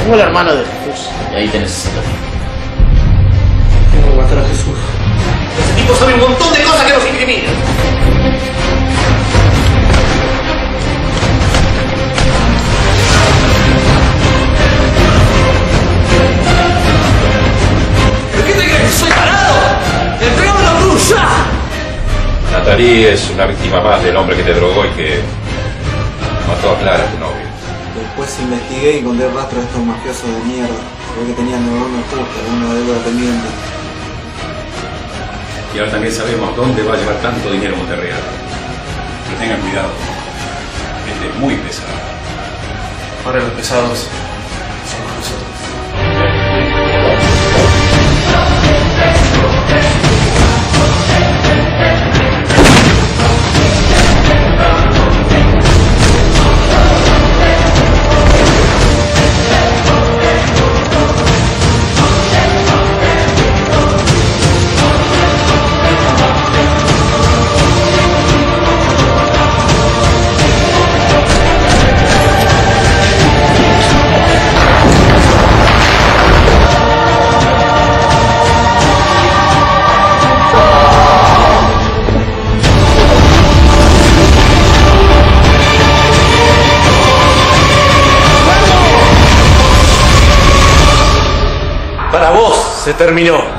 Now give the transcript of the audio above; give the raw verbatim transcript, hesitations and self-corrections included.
Tengo el hermano de Jesús. Y ahí tenés ese teléfono. Tengo que matar a Jesús. Ese tipo sabe un montón de cosas que nos incriminan. ¿Pero qué te crees que soy parado? ¡Entregame la cruz ya! Natalie es una víctima más del hombre que te drogó y que mató a Clara, tu novia. Después investigué y encontré rastro de estos mafiosos de mierda. Se ve que tenían neuronas justas, una deuda pendiente. Y ahora también sabemos dónde va a llevar tanto dinero Monterreal. Pero tengan cuidado. Este es muy pesado. Ahora los pesados somos nosotros. Para vos se terminó.